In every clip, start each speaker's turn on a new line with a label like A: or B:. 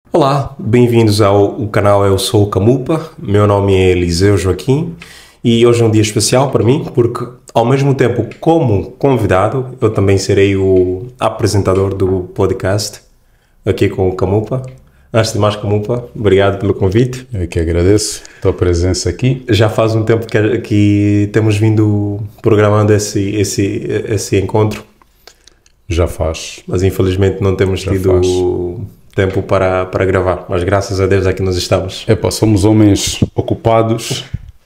A: Olá, bem-vindos ao canal Eu Sou o Camupa, meu nome é Eliseu Joaquim e hoje é um dia especial para mim porque ao mesmo tempo como convidado eu também serei o apresentador do podcast aqui com o Camupa. Antes de mais, Camupa, obrigado pelo convite.
B: Eu que agradeço a tua presença aqui.
A: Já faz um tempo que temos vindo programando esse encontro.
B: Já faz.
A: Mas infelizmente não temos tido tempo para gravar, mas graças a Deus aqui nós estamos.
B: Somos homens ocupados.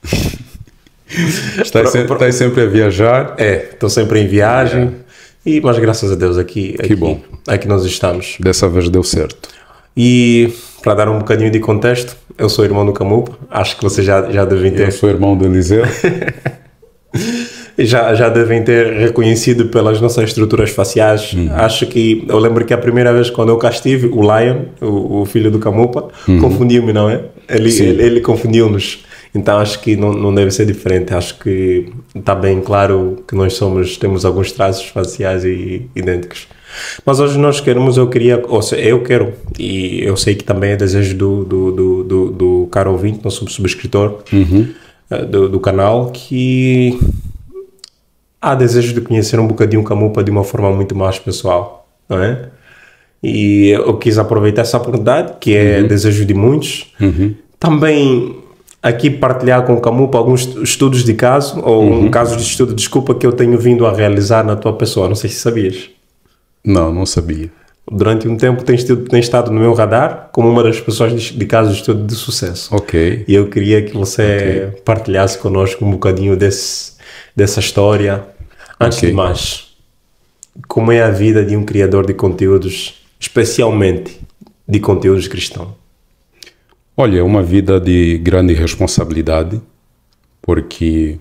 B: Estás sempre a viajar.
A: Estou sempre em viagem, mas graças a Deus aqui
B: bom.
A: Aqui nós estamos.
B: Dessa vez deu certo.
A: E para dar um bocadinho de contexto, eu sou irmão do Camupa, acho que vocês já devem ter.
B: Eu sou irmão do Eliseu.
A: Já devem ter reconhecido pelas nossas estruturas faciais. Acho que eu lembro que a primeira vez quando eu cá estive, o Lion, o filho do Camupa, confundiu-me, não é? Ele confundiu-nos. Então acho que não deve ser diferente. Acho que está bem claro que nós temos alguns traços faciais idênticos. Mas hoje eu quero, e eu sei que também é desejo do caro ouvinte, nosso subscritor do canal, que há desejo de conhecer um bocadinho o Camupa de uma forma muito mais pessoal, não é? E eu quis aproveitar essa oportunidade, que é desejo de muitos, também aqui partilhar com o Camupa alguns estudos de caso, ou um caso de estudo, desculpa, que eu tenho vindo a realizar na tua pessoa, não sei se sabias.
B: Não sabia.
A: Durante um tempo tens estado no meu radar como uma das pessoas de casos de estudo de sucesso.
B: Ok.
A: E eu queria que você partilhasse connosco um bocadinho dessa história. Antes de mais, como é a vida de um criador de conteúdos, especialmente de conteúdos cristãos?
B: Olha, é uma vida de grande responsabilidade, porque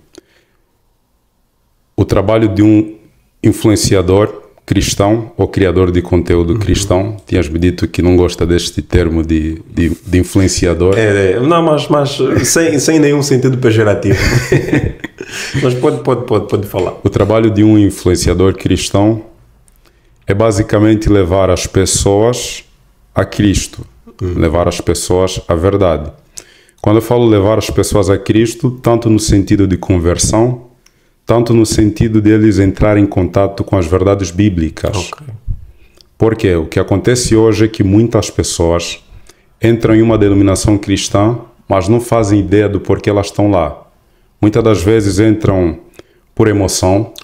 B: o trabalho de um influenciador cristão ou criador de conteúdo cristão, tinhas-me dito que não gosta deste termo de influenciador.
A: Não, mas sem nenhum sentido pejorativo. Mas pode falar.
B: O trabalho de um influenciador cristão é basicamente levar as pessoas a Cristo, levar as pessoas à verdade. Quando eu falo levar as pessoas a Cristo, tanto no sentido de conversão, tanto no sentido deles entrarem em contato com as verdades bíblicas. Porque o que acontece hoje é que muitas pessoas entram em uma denominação cristã, mas não fazem ideia do porquê elas estão lá. Muitas das vezes entram por emoção,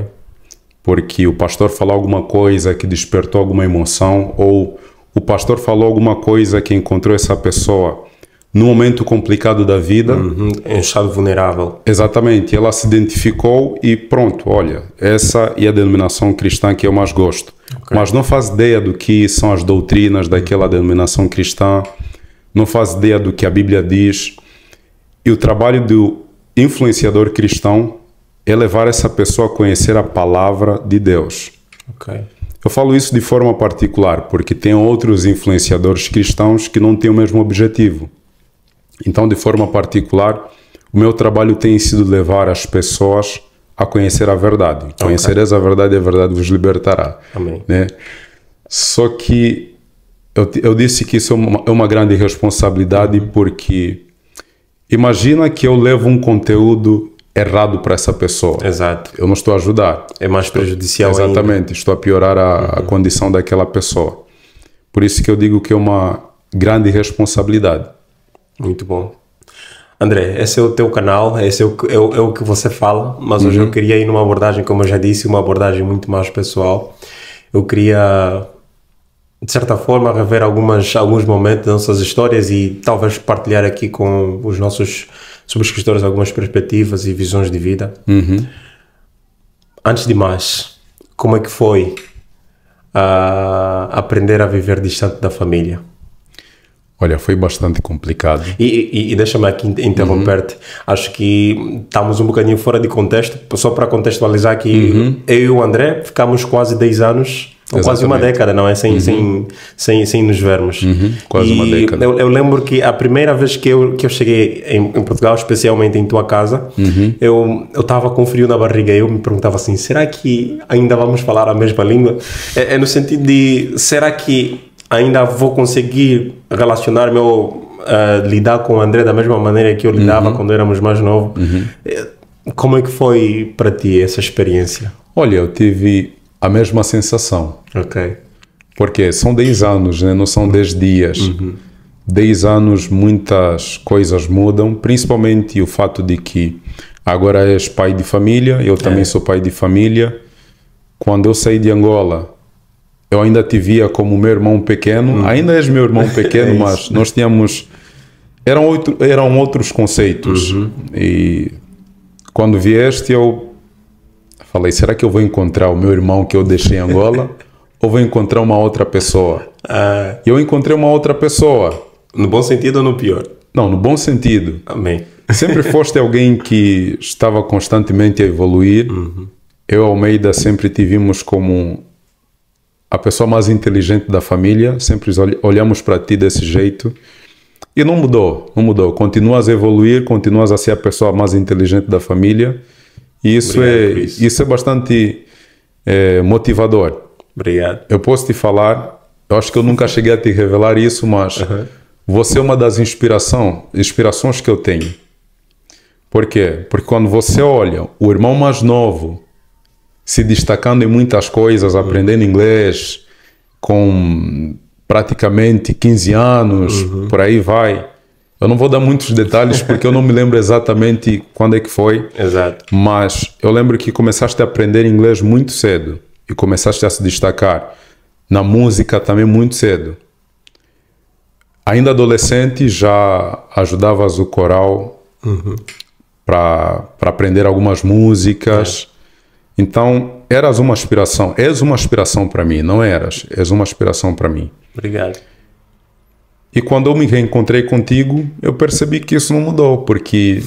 B: porque o pastor falou alguma coisa que despertou alguma emoção, ou o pastor falou alguma coisa que encontrou essa pessoa num momento complicado da vida.
A: Em estado vulnerável.
B: Exatamente, ela se identificou e pronto, olha, essa é a denominação cristã que eu mais gosto. Mas não faz ideia do que são as doutrinas daquela denominação cristã, não faz ideia do que a Bíblia diz. E o trabalho do influenciador cristão é levar essa pessoa a conhecer a palavra de Deus. Eu falo isso de forma particular, porque tem outros influenciadores cristãos que não têm o mesmo objetivo. Então, de forma particular, o meu trabalho tem sido levar as pessoas a conhecer a verdade. Conhecereis a verdade e a verdade vos libertará.
A: Amém.
B: Né? Só que eu disse que isso é uma grande responsabilidade, porque imagina que eu levo um conteúdo errado para essa pessoa.
A: Exato.
B: Eu não estou a ajudar.
A: É mais prejudicial ainda.
B: Exatamente. Estou a piorar a condição daquela pessoa. Por isso que eu digo que é uma grande responsabilidade.
A: Muito bom. André, esse é o teu canal, esse é o que você fala, mas hoje eu queria ir numa abordagem, como eu já disse, uma abordagem muito mais pessoal. Eu queria, de certa forma, rever alguns momentos das nossas histórias e talvez partilhar aqui com os nossos subscritores algumas perspectivas e visões de vida. Antes de mais, como é que foi aprender a viver distante da família?
B: Olha, foi bastante complicado.
A: E deixa-me aqui interromper-te. Acho que estamos um bocadinho fora de contexto. Só para contextualizar que eu e o André ficamos quase 10 anos, ou quase uma década, não é? Sem nos vermos.
B: Quase uma década.
A: Eu lembro que a primeira vez que eu cheguei em Portugal, especialmente em tua casa, eu estava com frio na barriga e eu me perguntava assim, será que ainda vamos falar a mesma língua? É no sentido de, será que ainda vou conseguir relacionar-me ou lidar com o André da mesma maneira que eu lidava quando éramos mais novos. Como é que foi para ti essa experiência?
B: Olha, eu tive a mesma sensação.
A: Ok.
B: Porque são 10 anos, né? Não são 10 dias. 10 anos, muitas coisas mudam, principalmente o fato de que agora és pai de família, eu também sou pai de família. Quando eu saí de Angola, eu ainda te via como meu irmão pequeno, ainda és meu irmão pequeno, mas nós tínhamos... Eram outros conceitos. E quando vieste, eu falei, será que eu vou encontrar o meu irmão que eu deixei em Angola ou vou encontrar uma outra pessoa? E eu encontrei uma outra pessoa.
A: No bom sentido ou no pior?
B: Não, no bom sentido.
A: Amém.
B: Sempre foste alguém que estava constantemente a evoluir. Eu e Almeida sempre te vimos como a pessoa mais inteligente da família. Sempre olhamos para ti desse jeito. E não mudou, não mudou. Continuas a evoluir, continuas a ser a pessoa mais inteligente da família. E isso é bastante motivador.
A: Obrigado.
B: Eu posso te falar, eu acho que eu nunca cheguei a te revelar isso, mas você é uma das inspirações que eu tenho. Por quê? Porque quando você olha o irmão mais novo se destacando em muitas coisas, aprendendo inglês, com praticamente 15 anos, por aí vai. Eu não vou dar muitos detalhes porque eu não me lembro exatamente quando é que foi.
A: Exato.
B: Mas eu lembro que começaste a aprender inglês muito cedo e começaste a se destacar na música também muito cedo. Ainda adolescente já ajudavas o coral para aprender algumas músicas. Então, eras uma inspiração. És uma inspiração para mim, não eras. És uma inspiração para mim.
A: Obrigado.
B: E quando eu me reencontrei contigo, eu percebi que isso não mudou, porque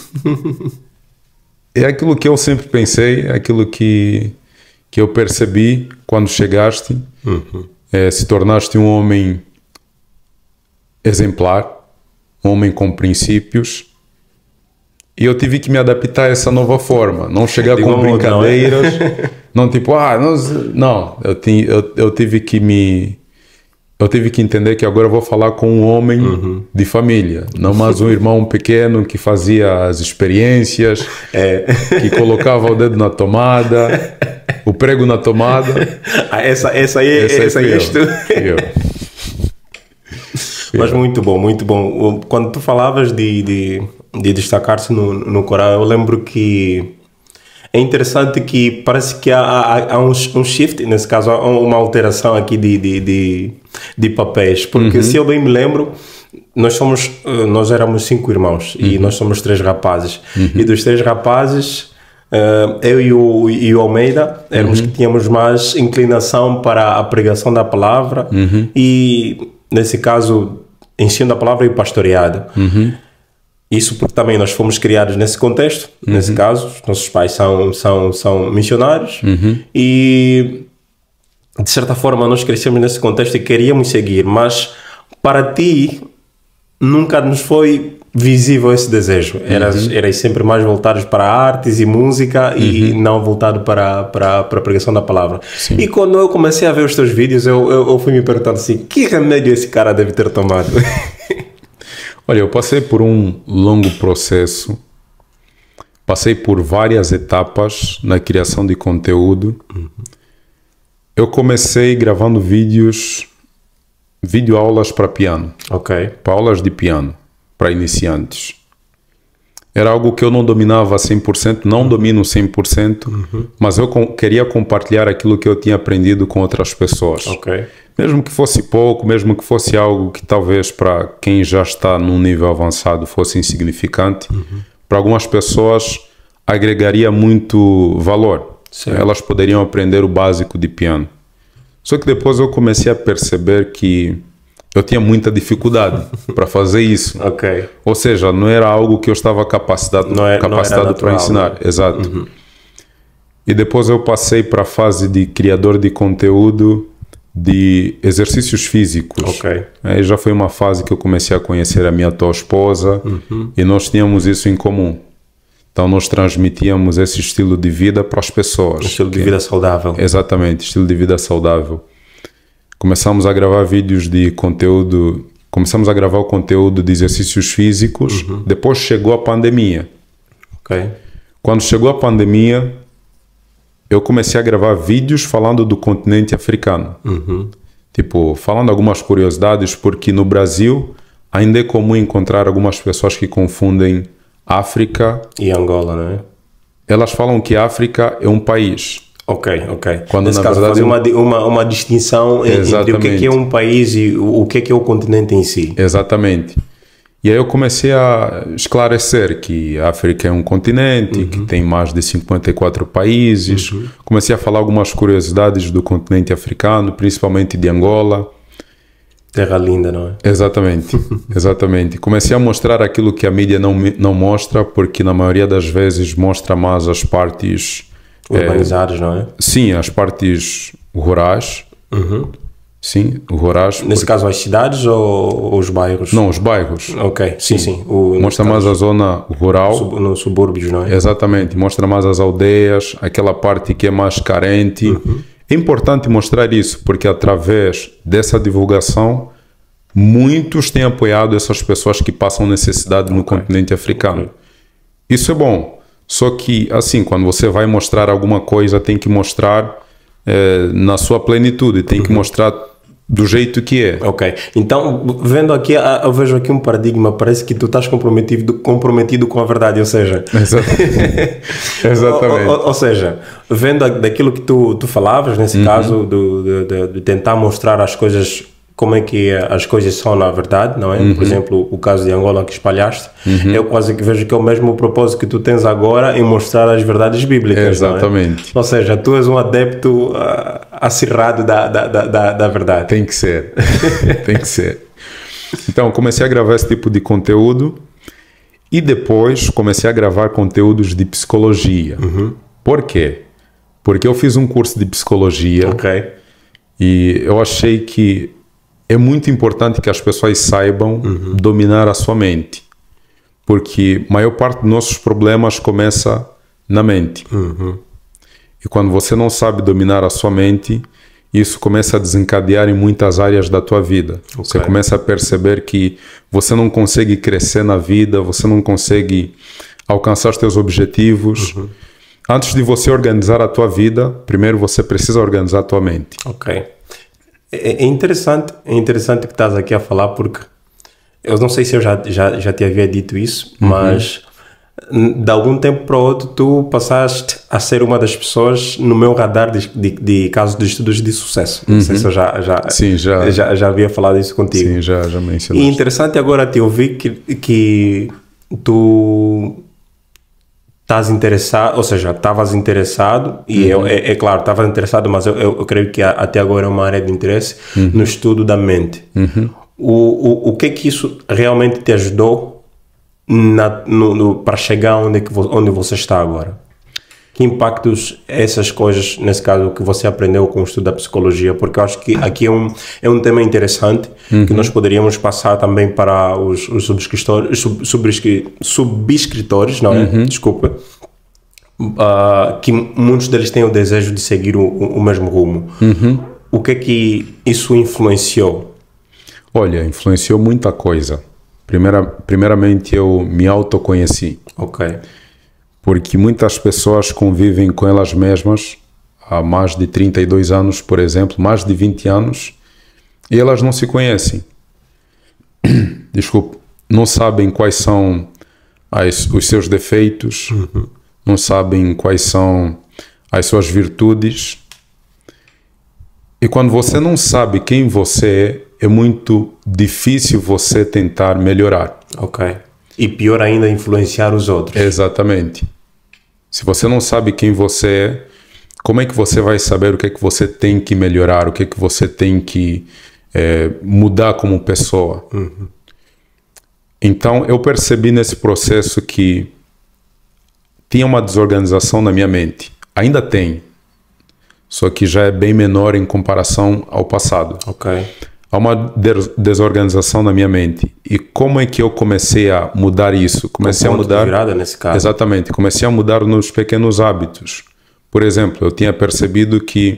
B: é aquilo que eu sempre pensei, é aquilo que eu percebi quando chegaste. Se tornaste um homem exemplar, um homem com princípios. E eu tive que me adaptar a essa nova forma, não chegar com brincadeiras, não tipo, não, eu tive que entender que agora eu vou falar com um homem de família, não mais um irmão pequeno que fazia as experiências, que colocava o dedo na tomada, o prego na tomada.
A: Essa aí és tu. Mas muito bom, muito bom. Quando tu falavas de destacar-se no coral, eu lembro que é interessante que parece que há um shift, nesse caso, há uma alteração aqui de papéis. Porque se eu bem me lembro, nós éramos 5 irmãos e nós somos 3 rapazes. E dos 3 rapazes, eu e o Almeida éramos que tínhamos mais inclinação para a pregação da palavra e, nesse caso, ensino da palavra e pastoreado. Isso porque também nós fomos criados nesse contexto, nesse caso, nossos pais são missionários e, de certa forma, nós crescemos nesse contexto e queríamos seguir, mas para ti nunca nos foi visível esse desejo. Eras sempre mais voltados para artes e música e não voltado para a pregação da palavra. Sim. E quando eu comecei a ver os teus vídeos, eu fui me perguntando assim, que remédio esse cara deve ter tomado?
B: Olha, eu passei por um longo processo, passei por várias etapas na criação de conteúdo. Eu comecei gravando videoaulas para piano, para aulas de piano, para iniciantes. Era algo que eu não dominava 100%, não domino 100%, mas eu queria compartilhar aquilo que eu tinha aprendido com outras pessoas. Mesmo que fosse pouco, mesmo que fosse algo que talvez para quem já está num nível avançado fosse insignificante, para algumas pessoas agregaria muito valor. Elas poderiam aprender o básico de piano. Só que depois eu comecei a perceber que eu tinha muita dificuldade para fazer isso. Ou seja, não era algo que eu estava capacitado para ensinar. Exato. E depois eu passei para a fase de criador de conteúdo de exercícios físicos. Aí já foi uma fase que eu comecei a conhecer a minha atual esposa e nós tínhamos isso em comum. Então nós transmitíamos esse estilo de vida para as pessoas.
A: Estilo de vida saudável.
B: Exatamente, estilo de vida saudável. Começamos a gravar vídeos de conteúdo, começamos a gravar o conteúdo de exercícios físicos, depois chegou a pandemia.
A: Ok.
B: Quando chegou a pandemia, eu comecei a gravar vídeos falando do continente africano. Tipo, falando algumas curiosidades, porque no Brasil ainda é comum encontrar algumas pessoas que confundem África
A: e Angola, não é?
B: Elas falam que a África é um país.
A: Ok.
B: Quando,
A: nesse
B: na
A: caso,
B: verdade,
A: fazer uma distinção entre o que é um país e o que é o continente em si.
B: Exatamente. E aí eu comecei a esclarecer que a África é um continente, que tem mais de 54 países. Comecei a falar algumas curiosidades do continente africano, principalmente de Angola.
A: Terra linda, não é?
B: Exatamente. Comecei a mostrar aquilo que a mídia não mostra, porque na maioria das vezes mostra mais as partes...
A: urbanizadas, não é?
B: Sim, as partes rurais. Sim, rurais.
A: Nesse caso, as cidades ou os bairros?
B: Não, os bairros.
A: Ok, sim.
B: Mostra mais a zona rural.
A: Nos subúrbios, não é?
B: Exatamente, mostra mais as aldeias, aquela parte que é mais carente. É importante mostrar isso, porque através dessa divulgação, muitos têm apoiado essas pessoas que passam necessidade no continente africano. Isso é bom. Só que, assim, quando você vai mostrar alguma coisa, tem que mostrar na sua plenitude, tem que mostrar do jeito que é.
A: Ok. Então, vendo aqui, eu vejo aqui um paradigma, parece que tu estás comprometido com a verdade, ou seja...
B: Exatamente.
A: ou seja, vendo daquilo que tu falavas, nesse caso, de tentar mostrar as coisas, como é que as coisas são na verdade, não é? Por exemplo, o caso de Angola que espalhaste, eu quase que vejo que é o mesmo propósito que tu tens agora em mostrar as verdades bíblicas.
B: Exatamente.
A: Não é? Ou seja, tu és um adepto acirrado da verdade.
B: Tem que ser. Tem que ser. Então, comecei a gravar esse tipo de conteúdo e depois comecei a gravar conteúdos de psicologia. Por quê? Porque eu fiz um curso de psicologia e eu achei que é muito importante que as pessoas saibam dominar a sua mente, porque a maior parte dos nossos problemas começa na mente. E quando você não sabe dominar a sua mente, isso começa a desencadear em muitas áreas da tua vida. Você começa a perceber que você não consegue crescer na vida, você não consegue alcançar os teus objetivos. Antes de você organizar a tua vida, primeiro você precisa organizar a tua mente.
A: Ok. É interessante que estás aqui a falar, porque eu não sei se eu já te havia dito isso, mas de algum tempo para o outro tu passaste a ser uma das pessoas no meu radar de casos de estudos de sucesso. Não sei se eu já havia falado isso contigo.
B: Sim, já mencionaste.
A: E interessante agora te ouvir que tu... estás interessado, ou seja, estavas interessado, e é claro, estavas interessado, mas eu creio que até agora é uma área de interesse no estudo da mente. O que é que isso realmente te ajudou para chegar onde você está agora? Que impactos essas coisas, nesse caso, que você aprendeu com o estudo da psicologia? Porque eu acho que aqui é um tema interessante que nós poderíamos passar também para os subscritores, não é? Desculpa. Que muitos deles têm o desejo de seguir o mesmo rumo. O que é que isso influenciou?
B: Olha, influenciou muita coisa. Primeiramente, eu me autoconheci.
A: Ok.
B: Porque muitas pessoas convivem com elas mesmas há mais de 32 anos, por exemplo, mais de 20 anos, e elas não se conhecem. Desculpa, não sabem quais são os seus defeitos, não sabem quais são as suas virtudes. E quando você não sabe quem você é muito difícil você tentar melhorar.
A: Ok. E pior ainda, influenciar os outros.
B: Exatamente. Se você não sabe quem você é, como é que você vai saber o que é que você tem que melhorar, o que é que você tem que mudar como pessoa? Então, eu percebi nesse processo que tinha uma desorganização na minha mente. Ainda tem, só que já é bem menor em comparação ao passado.
A: Ok.
B: Há uma desorganização na minha mente. E como é que eu comecei a mudar isso? Comecei a mudar...
A: de virada nesse caso.
B: Exatamente. Comecei a mudar nos pequenos hábitos. Por exemplo, eu tinha percebido que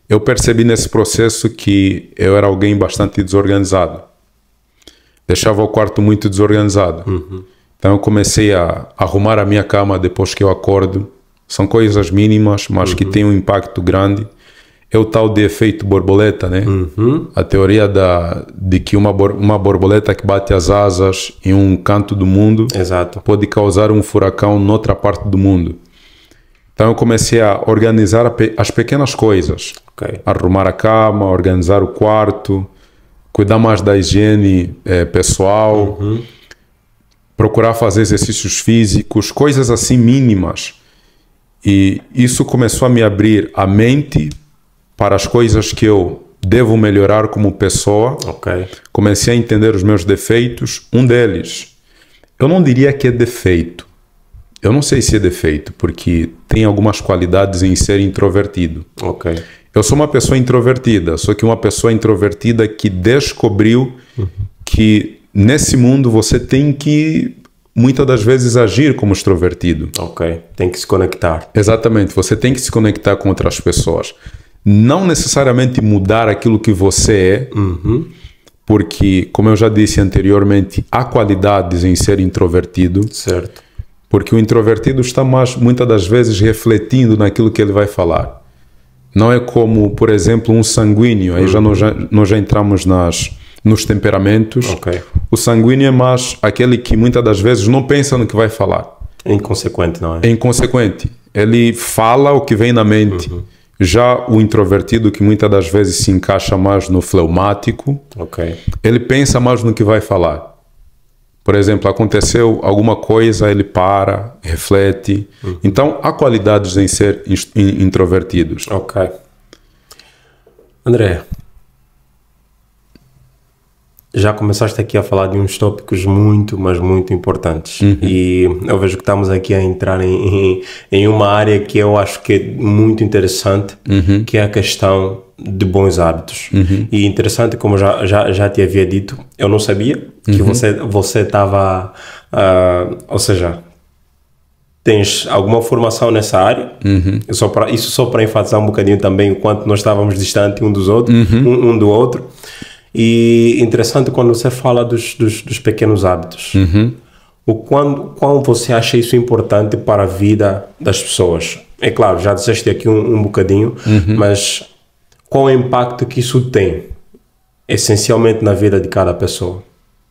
B: eu percebi nesse processo que eu era alguém bastante desorganizado. Deixava o quarto muito desorganizado. Então eu comecei a arrumar a minha cama depois que eu acordo. São coisas mínimas, mas que têm um impacto grande. É o tal de efeito borboleta, né? A teoria de que uma borboleta que bate as asas em um canto do mundo
A: Exato.
B: pode causar um furacão noutra parte do mundo. Então eu comecei a organizar as pequenas coisas.
A: Okay.
B: Arrumar a cama, organizar o quarto, cuidar mais da higiene pessoal, procurar fazer exercícios físicos, coisas assim mínimas. E isso começou a me abrir a mente para as coisas que eu devo melhorar como pessoa.
A: Okay.
B: Comecei a entender os meus defeitos. Um deles, eu não diria que é defeito. Eu não sei se é defeito, porque tem algumas qualidades em ser introvertido.
A: Okay.
B: Eu sou uma pessoa introvertida, só que uma pessoa introvertida que descobriu que nesse mundo você tem que, muitas das vezes, agir como extrovertido.
A: Ok, tem que se conectar.
B: Exatamente, você tem que se conectar com outras pessoas. Não necessariamente mudar aquilo que você é, porque, como eu já disse anteriormente, há qualidades em ser introvertido.
A: Certo.
B: Porque o introvertido está muitas das vezes refletindo naquilo que ele vai falar. Não é como, por exemplo, um sanguíneo. Aí nós já entramos nos temperamentos.
A: Okay.
B: O sanguíneo é mais aquele que muitas das vezes não pensa no que vai falar.
A: É inconsequente, não é?
B: É inconsequente. Ele fala o que vem na mente. Já o introvertido, que muitas das vezes se encaixa mais no fleumático,
A: okay,
B: ele pensa mais no que vai falar. Por exemplo, aconteceu alguma coisa, ele para, reflete. Então, há qualidades em ser introvertidos.
A: Ok. André, já começaste aqui a falar de uns tópicos muito, mas muito importantes. E eu vejo que estamos aqui a entrar em uma área que eu acho que é muito interessante, que é a questão de bons hábitos. E interessante, como já te havia dito, eu não sabia que você estava, ou seja, tens alguma formação nessa área. Isso só para enfatizar um bocadinho também o quanto nós estávamos distantes um dos outros, um do outro. E interessante quando você fala dos pequenos hábitos. Quão você acha isso importante para a vida das pessoas? É claro, já disseste aqui um bocadinho, mas qual é o impacto que isso tem, essencialmente, na vida de cada pessoa?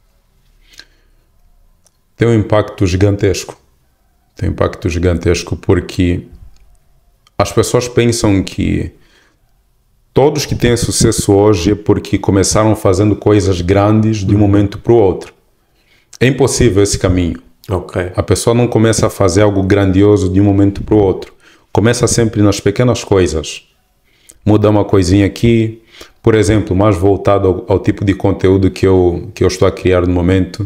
B: Tem um impacto gigantesco. Tem um impacto gigantesco porque as pessoas pensam que todos que têm sucesso hoje é porque começaram fazendo coisas grandes de um momento para o outro. É impossível esse caminho.
A: Okay.
B: A pessoa não começa a fazer algo grandioso de um momento para o outro. Começa sempre nas pequenas coisas. Muda uma coisinha aqui. Por exemplo, mais voltado ao tipo de conteúdo que eu estou a criar no momento.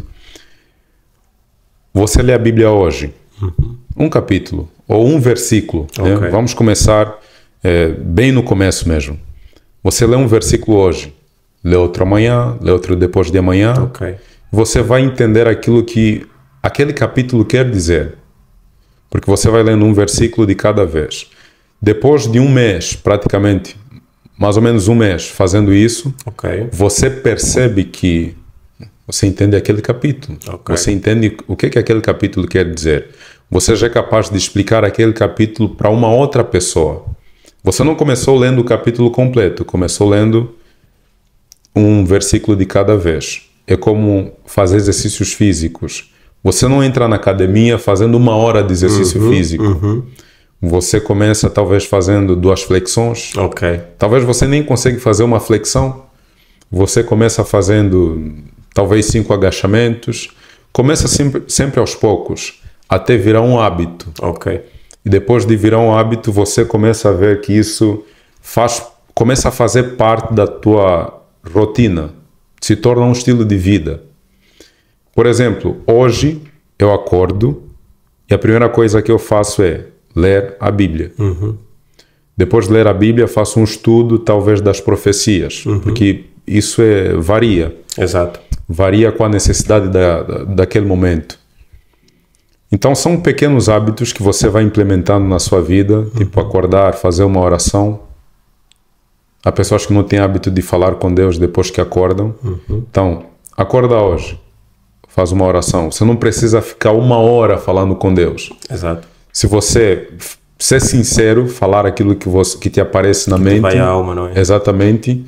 B: Você lê a Bíblia hoje. Um capítulo ou um versículo.
A: Okay.
B: Né? Vamos começar bem no começo mesmo. Você lê um versículo hoje, lê outro amanhã, lê outro depois de amanhã.
A: Okay.
B: Você vai entender aquilo que aquele capítulo quer dizer. Porque você vai lendo um versículo de cada vez. Depois de um mês, praticamente, mais ou menos um mês fazendo isso,
A: okay,
B: você percebe que você entende aquele capítulo.
A: Okay.
B: Você entende o que aquele capítulo quer dizer. Você já é capaz de explicar aquele capítulo para uma outra pessoa. Você não começou lendo o capítulo completo, começou lendo um versículo de cada vez. É como fazer exercícios físicos. Você não entra na academia fazendo 1 hora de exercício físico. Você começa talvez fazendo 2 flexões.
A: Okay.
B: Talvez você nem consiga fazer uma flexão. Você começa fazendo talvez 5 agachamentos. Começa sempre aos poucos, até virar um hábito.
A: Okay.
B: E depois de virar um hábito, você começa a ver que isso começa a fazer parte da tua rotina. Se torna um estilo de vida. Por exemplo, hoje eu acordo e a primeira coisa que eu faço é ler a Bíblia. Depois de ler a Bíblia, faço um estudo talvez das profecias, porque isso varia.
A: Exato.
B: Varia com a necessidade daquele momento. Então são pequenos hábitos que você vai implementando na sua vida, tipo acordar, fazer uma oração. Há pessoas que não têm hábito de falar com Deus depois que acordam. Então, acorda hoje, faz uma oração. Você não precisa ficar 1 hora falando com Deus.
A: Exato.
B: Se você ser sincero, falar aquilo que te aparece na mente.
A: Vai à alma, não é?
B: Exatamente.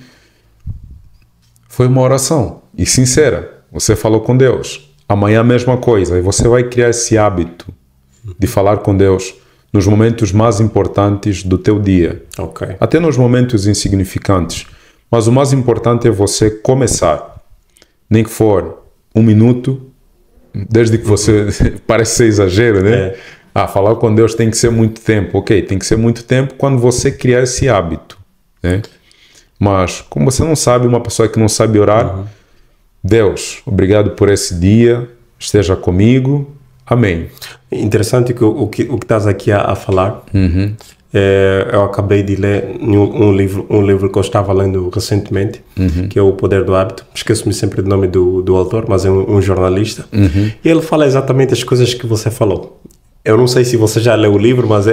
B: Foi uma oração. E sincera. Você falou com Deus. Amanhã a mesma coisa. E você vai criar esse hábito de falar com Deus nos momentos mais importantes do teu dia.
A: Ok.
B: Até nos momentos insignificantes. Mas o mais importante é você começar. Nem que for 1 minuto, desde que você... Parece ser exagero, né? Falar com Deus tem que ser muito tempo. Ok, tem que ser muito tempo quando você criar esse hábito, né? Mas, como você não sabe, uma pessoa que não sabe orar, Deus, obrigado por esse dia, esteja comigo, amém.
A: Interessante que o que estás aqui a falar. Eu acabei de ler um livro que eu estava lendo recentemente, que é O Poder do Hábito. Esqueço-me sempre do nome do autor, mas é um jornalista. E ele fala exatamente as coisas que você falou. Eu não sei se você já leu o livro, mas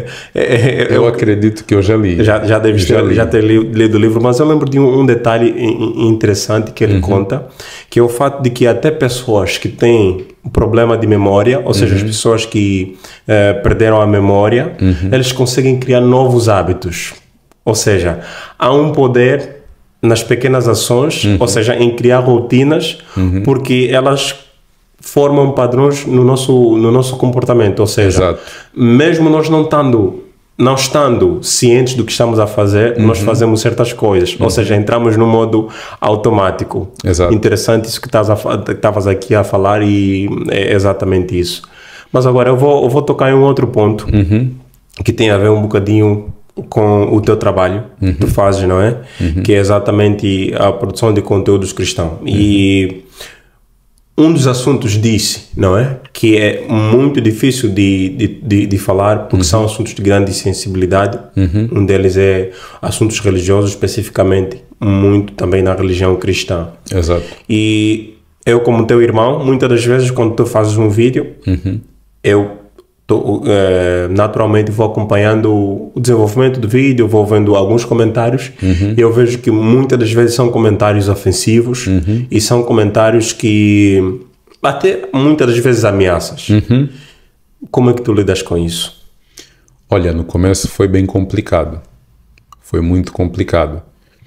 B: eu acredito que eu já li.
A: Já ter lido o livro, mas eu lembro de um detalhe interessante que ele conta, que é o fato de que até pessoas que têm problema de memória, ou seja, as pessoas que perderam a memória, eles conseguem criar novos hábitos. Ou seja, há um poder nas pequenas ações, ou seja, em criar rotinas, porque elas formam padrões no nosso comportamento, ou seja, mesmo nós não estando cientes do que estamos a fazer, nós fazemos certas coisas, ou seja, entramos no modo automático. Interessante isso que estavas aqui a falar, e é exatamente isso. Mas agora eu vou tocar em um outro ponto que tem a ver um bocadinho com o teu trabalho, que tu fazes, não é? Que é exatamente a produção de conteúdos cristãos. E um dos assuntos disse, não é? Que é muito difícil de falar, porque são assuntos de grande sensibilidade. Um deles é assuntos religiosos, especificamente, muito também na religião cristã.
B: Exato.
A: E eu, como teu irmão, muitas das vezes, quando tu fazes um vídeo, eu naturalmente vou acompanhando o desenvolvimento do vídeo, vou vendo alguns comentários, e eu vejo que muitas das vezes são comentários ofensivos, e são comentários que até muitas das vezes ameaças. Como é que tu lidas com isso?
B: Olha, no começo foi bem complicado. Foi muito complicado.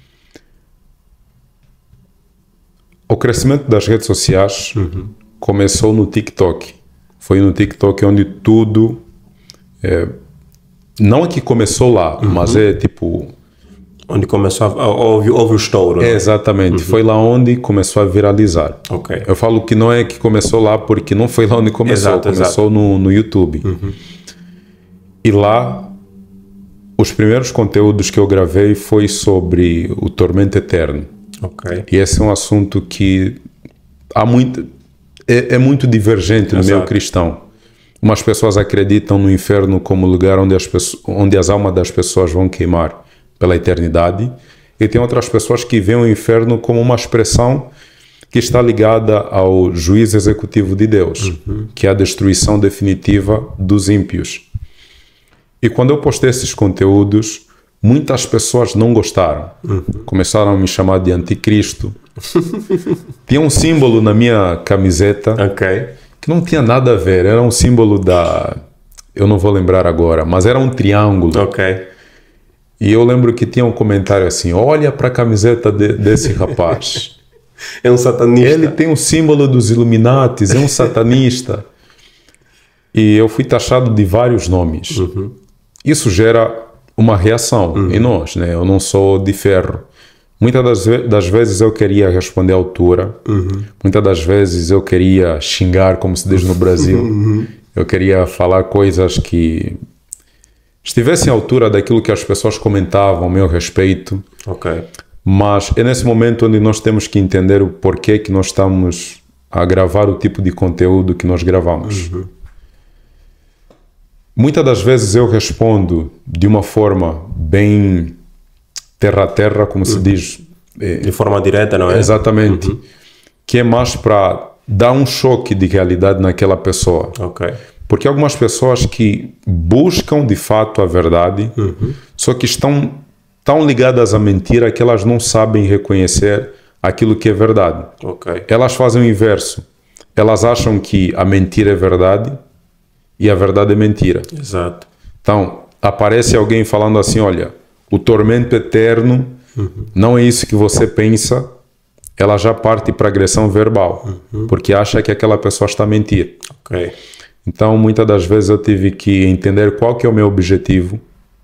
B: O crescimento das redes sociais começou no TikTok. Foi no TikTok onde tudo... não é que começou lá, mas é tipo...
A: Onde começou houve o estouro. Né?
B: Exatamente. Foi lá onde começou a viralizar.
A: Okay.
B: Eu falo que não é que começou lá porque não foi lá onde começou. Começou no YouTube. E lá, os primeiros conteúdos que eu gravei foi sobre o tormento eterno.
A: Okay.
B: E esse é um assunto que há muito... É muito divergente no meio cristão. Umas pessoas acreditam no inferno como lugar onde as almas das pessoas vão queimar pela eternidade, e tem outras pessoas que veem o inferno como uma expressão que está ligada ao juízo executivo de Deus, que é a destruição definitiva dos ímpios. E quando eu postei esses conteúdos, muitas pessoas não gostaram. Começaram a me chamar de anticristo. Tinha um símbolo na minha camiseta que não tinha nada a ver. Era um símbolo da... Eu não vou lembrar agora, mas era um triângulo. E eu lembro que tinha um comentário assim: olha para a camiseta desse rapaz.
A: É um satanista.
B: Ele tem um símbolo dos Illuminatis, é um satanista. E eu fui taxado de vários nomes. Isso gera uma reação em nós, né? Eu não sou de ferro. Muitas das vezes eu queria responder à altura. Muitas das vezes eu queria xingar, como se diz no Brasil. Eu queria falar coisas que estivessem à altura daquilo que as pessoas comentavam ao meu respeito. Mas é nesse momento onde nós temos que entender o porquê que nós estamos a gravar o tipo de conteúdo que nós gravamos. Muitas das vezes eu respondo de uma forma bem terra a terra, como se diz.
A: De forma direta, não é?
B: Exatamente. Que é mais para dar um choque de realidade naquela pessoa. Porque algumas pessoas que buscam de fato a verdade, só que estão tão ligadas à mentira que elas não sabem reconhecer aquilo que é verdade.
A: Ok.
B: Elas fazem o inverso. Elas acham que a mentira é verdade e a verdade é mentira.
A: Exato.
B: Então, aparece alguém falando assim, olha, o tormento eterno não é isso que você pensa, ela já parte para agressão verbal, porque acha que aquela pessoa está a mentir.
A: Ok.
B: Então, muitas das vezes eu tive que entender qual que é o meu objetivo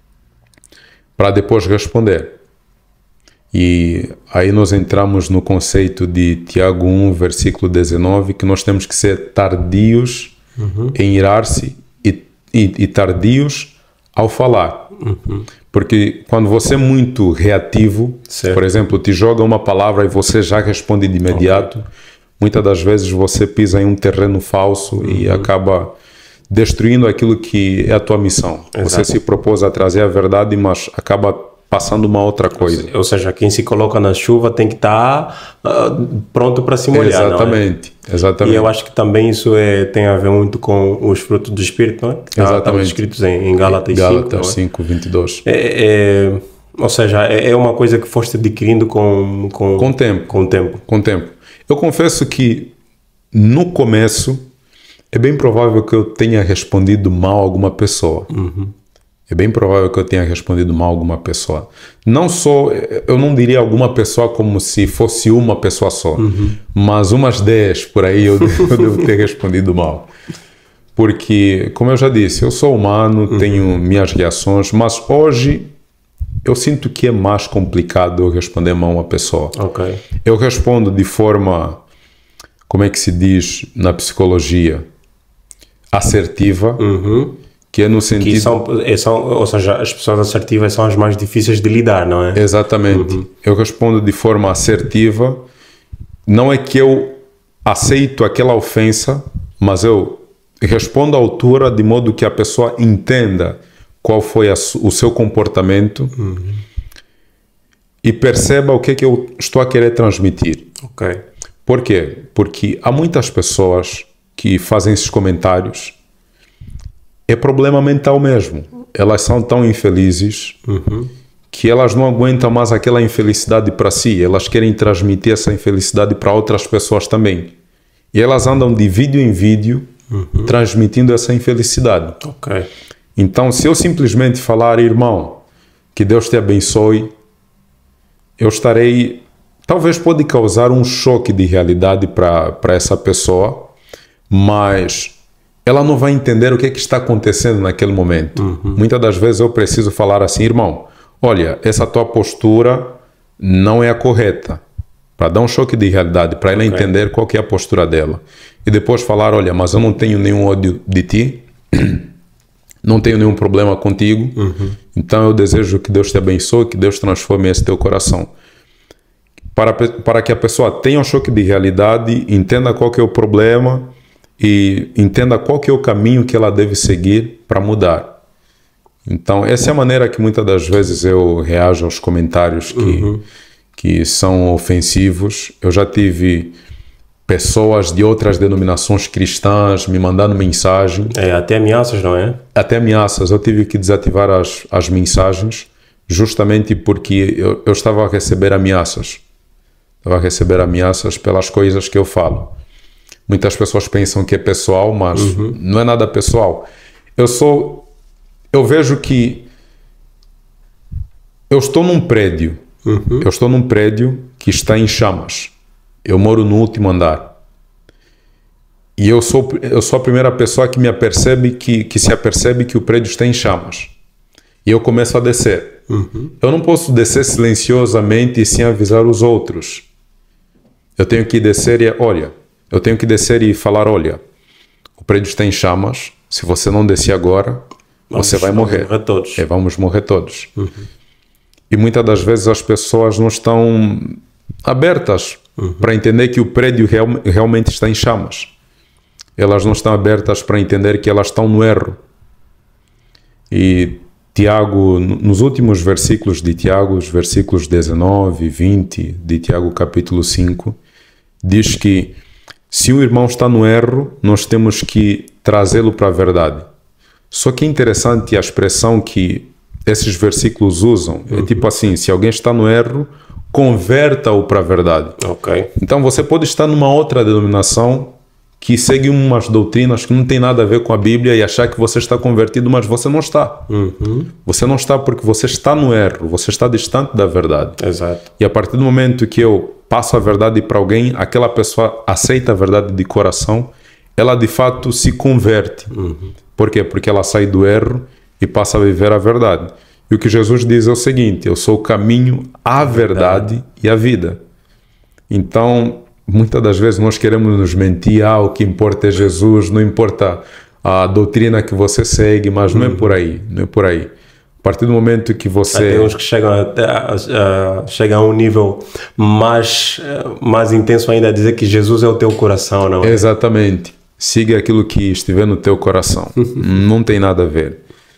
B: para depois responder. E aí nós entramos no conceito de Tiago 1, versículo 19, que nós temos que ser tardios em irar-se e tardios ao falar. Porque quando você é muito reativo,
A: certo,
B: por exemplo, te joga uma palavra e você já responde de imediato, muitas das vezes você pisa em um terreno falso e acaba destruindo aquilo que é a tua missão.
A: Exato.
B: Você se propôs a trazer a verdade, mas acaba passando uma outra coisa.
A: Ou seja, quem se coloca na chuva tem que estar pronto para se molhar.
B: Exatamente,
A: não é?
B: exatamente.
A: E eu acho que também isso tem a ver muito com os frutos do Espírito, não é? Estão escritos em Gálatas 5.
B: Gálatas 5, 22.
A: Ou seja, é uma coisa que foste adquirindo com
B: o tempo.
A: Com o tempo.
B: Eu confesso que no começo é bem provável que eu tenha respondido mal a alguma pessoa. É bem provável que eu tenha respondido mal a alguma pessoa. Não só, eu não diria alguma pessoa como se fosse uma pessoa só, mas umas 10 por aí eu devo ter respondido mal. Porque, como eu já disse, eu sou humano, tenho minhas reações, mas hoje eu sinto que é mais complicado eu responder mal a uma pessoa.
A: Ok.
B: Eu respondo de forma, como é que se diz na psicologia, assertiva, que é no sentido...
A: ou seja, as pessoas assertivas são as mais difíceis de lidar, não é?
B: Exatamente. Eu respondo de forma assertiva. Não é que eu aceito aquela ofensa, mas eu respondo à altura de modo que a pessoa entenda qual foi o seu comportamento e perceba o que é que eu estou a querer transmitir.
A: Ok.
B: Por quê? Porque há muitas pessoas que fazem esses comentários. É problema mental mesmo. Elas são tão infelizes que elas não aguentam mais aquela infelicidade para si. Elas querem transmitir essa infelicidade para outras pessoas também. E elas andam de vídeo em vídeo transmitindo essa infelicidade.
A: Ok.
B: Então, se eu simplesmente falar, irmão, que Deus te abençoe, eu estarei... Talvez pode causar um choque de realidade para essa pessoa, mas... ela não vai entender o que está acontecendo naquele momento. Muitas das vezes eu preciso falar assim, irmão, olha, essa tua postura não é a correta. Para dar um choque de realidade, para ela entender qual que é a postura dela. E depois falar, olha, mas eu não tenho nenhum ódio de ti, não tenho nenhum problema contigo, então eu desejo que Deus te abençoe, que Deus transforme esse teu coração. Para que a pessoa tenha um choque de realidade, entenda qual que é o problema, e entenda qual que é o caminho que ela deve seguir para mudar. Então, essa é a maneira que muitas das vezes eu reajo aos comentários que são ofensivos. Eu já tive pessoas de outras denominações cristãs me mandando mensagem.
A: Até ameaças, não é?
B: Até ameaças. Eu tive que desativar as mensagens justamente porque eu estava a receber ameaças. Estava a receber ameaças pelas coisas que eu falo. Muitas pessoas pensam que é pessoal, mas não é nada pessoal. Eu vejo que eu estou num prédio. Eu estou num prédio que está em chamas. Eu moro no último andar. E eu sou a primeira pessoa que me apercebe que se apercebe que o prédio está em chamas. E eu começo a descer. Eu não posso descer silenciosamente e sem avisar os outros. Eu tenho que descer eu tenho que descer e falar, olha, o prédio está em chamas, se você não descer agora, você vai morrer. Vamos morrer todos. E muitas das vezes as pessoas não estão abertas para entender que o prédio realmente está em chamas. Elas não estão abertas para entender que elas estão no erro. E Tiago, nos últimos versículos de Tiago, os versículos 19 e 20 de Tiago capítulo 5, diz que se o irmão está no erro, nós temos que trazê-lo para a verdade. Só que é interessante a expressão que esses versículos usam. É tipo assim, se alguém está no erro, converta-o para a verdade.
A: Ok.
B: Então você pode estar numa outra denominação que segue umas doutrinas que não tem nada a ver com a Bíblia e achar que você está convertido, mas você não está. Você não está porque você está no erro, você está distante da verdade.
A: Exato.
B: E a partir do momento que eu passo a verdade para alguém, aquela pessoa aceita a verdade de coração, ela de fato se converte. Por quê? Porque ela sai do erro e passa a viver a verdade. E o que Jesus diz é o seguinte: eu sou o caminho, a verdade e a vida. Então, muitas das vezes nós queremos nos mentir, o que importa é Jesus, não importa a doutrina que você segue, mas não é por aí, não é por aí. A partir do momento que você...
A: Tem uns que chegam a um nível mais intenso ainda, a dizer que Jesus é o teu coração, não é?
B: Exatamente. Siga aquilo que estiver no teu coração. Não tem nada a ver.